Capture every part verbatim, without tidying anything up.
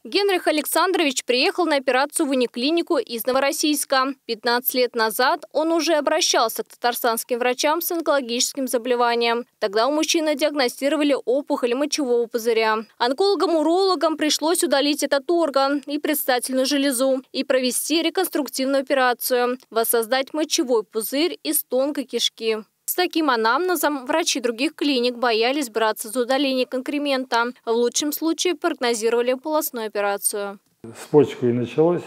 Генрих Александрович приехал на операцию в униклинику из Новороссийска. пятнадцать лет назад он уже обращался к татарстанским врачам с онкологическим заболеванием. Тогда у мужчины диагностировали опухоль мочевого пузыря. Онкологам-урологам пришлось удалить этот орган и предстательную железу и провести реконструктивную операцию – воссоздать мочевой пузырь из тонкой кишки. С таким анамнезом врачи других клиник боялись браться за удаление конкремента. В лучшем случае прогнозировали полостную операцию. С почкой началось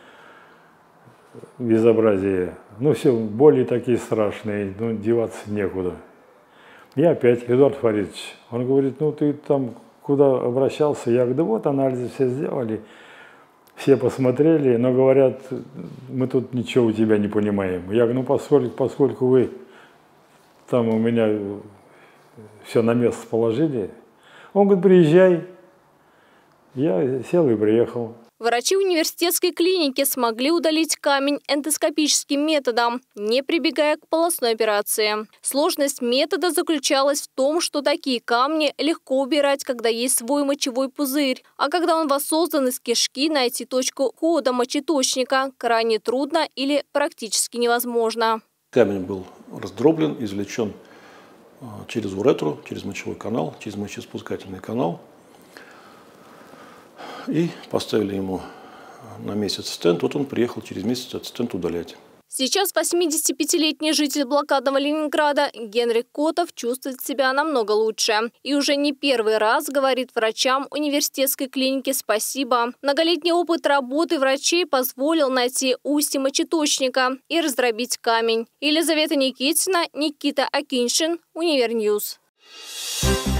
безобразие. Ну все, боли такие страшные, ну деваться некуда. И опять Эдуард Фаридович, он говорит, ну ты там куда обращался? Я говорю, да вот анализы все сделали, все посмотрели, но говорят, мы тут ничего у тебя не понимаем. Я говорю, ну поскольку, поскольку вы там у меня все на место положили. Он говорит, приезжай. Я сел и приехал. Врачи университетской клиники смогли удалить камень эндоскопическим методом, не прибегая к полостной операции. Сложность метода заключалась в том, что такие камни легко убирать, когда есть свой мочевой пузырь. А когда он воссоздан из кишки, найти точку хода мочеточника крайне трудно или практически невозможно. Камень был раздроблен, извлечен через уретру, через мочевой канал, через мочеиспускательный канал. И поставили ему на месяц стенд. Вот он приехал через месяц этот стенд удалять. Сейчас восьмидесятипятилетний житель блокадного Ленинграда Генрих Котов чувствует себя намного лучше. И уже не первый раз говорит врачам университетской клиники спасибо. Многолетний опыт работы врачей позволил найти устье мочеточника и раздробить камень. Елизавета Никитина, Никита Акиньшин, Универньюз.